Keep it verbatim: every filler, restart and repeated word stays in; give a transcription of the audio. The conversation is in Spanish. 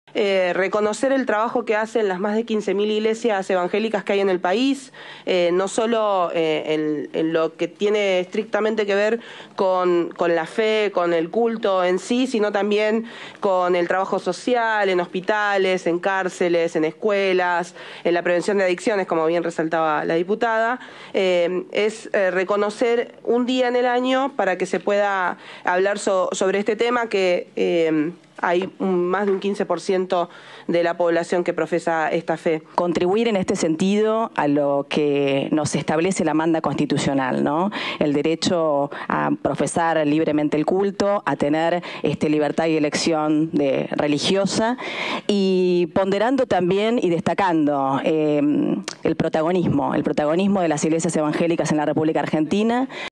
Eh, reconocer el trabajo que hacen las más de quince mil iglesias evangélicas que hay en el país, eh, no solo eh, en, en lo que tiene estrictamente que ver con, con la fe, con el culto en sí, sino también con el trabajo social, en hospitales, en cárceles, en escuelas, en la prevención de adicciones, como bien resaltaba la diputada. Eh, es eh, reconocer un día en el año para que se pueda hablar so, sobre este tema que eh, hay un, más de un quince por ciento de la población que profesa esta fe. Contribuir en este sentido a lo que nos establece la manda constitucional, ¿no? El derecho a profesar libremente el culto, a tener este, libertad y elección de, religiosa, y ponderando también y destacando eh, el protagonismo, el protagonismo de las iglesias evangélicas en la República Argentina.